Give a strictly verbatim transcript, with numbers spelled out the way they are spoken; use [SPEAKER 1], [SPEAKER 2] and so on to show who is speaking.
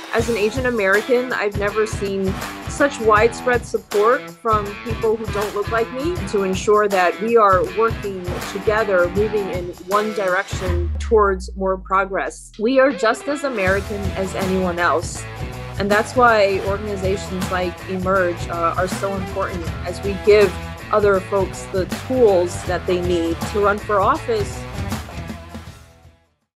[SPEAKER 1] As an Asian American, I've never seen such widespread support from people who don't look like me to ensure that we are working together, moving in one direction towards more progress. We are just as American as anyone else. And that's why organizations like Emerge uh, are so important as we give other folks the tools that they need to run for office